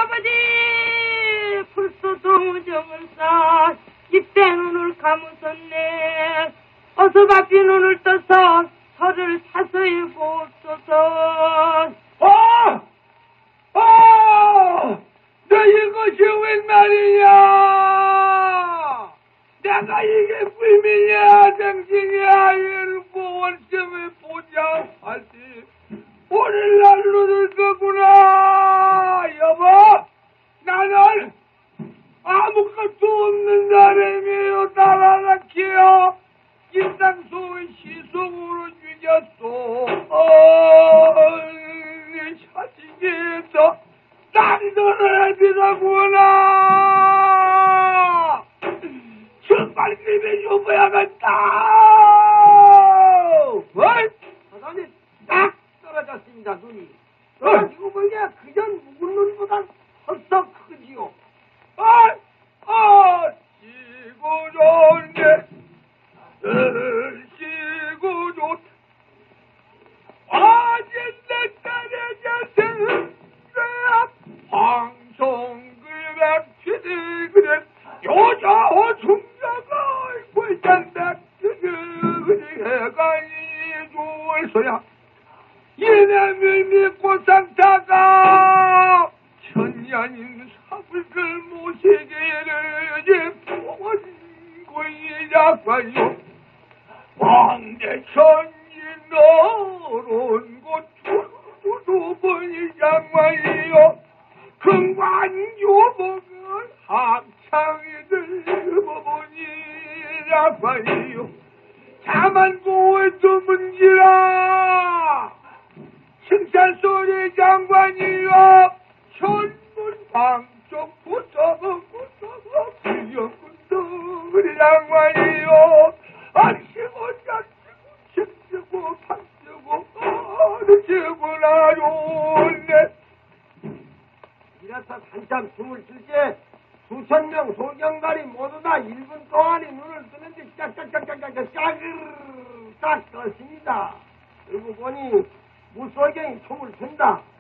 아버지 벌써 동정을 쌓 입대 눈을 감으셨네. 어서 바삐 눈을 떠서 저를 사서히 보옵소서. 너 이것이 웬 말이냐? 내가 이게 불미냐 정신이야. 일부 월sem에 보자 하지 오늘날 눈을 거구나. 여보, 나는 아무것도 없는 사람이에요. 나라라키요. 일당 속의 시속으로 죽였소. 네 자식에서 딸이 너를 해비다구나. 정말 그림에 여보야겠다. 사장님 딱 떨어졌습니다. 눈이 떨어지고 보니까 그전 묵은 눈보다 헐썩 크지요. 시고 좋네. 시고 좋다. 아진내 딸의 자세는 방송글백 치들그래 여자와 중자가 불잔백 그래 해가 이주얼소야. 이놈을 믿고 상타가 천년인 사불을 모시기를 보은 고이자관요. 왕대천이 너른 곳 두분이 장관이요. 금관교복은 합창이들 부분이라관이요. 자만고의 드문지라 칭찬소리 장관이요. 천문방쪽 붙어고 불려군들이 장관이요. 안시고 짝지고 칩지고 판지고 어느지구나요. 이렇다 한참 숨을 쉴 때 수천 명 소경가리 모두 다 1분 동안에 눈을 뜨는데 짝짝짝짝짝 딱 떴습니다. 그리고 보니 무소경이 춤을 춘다.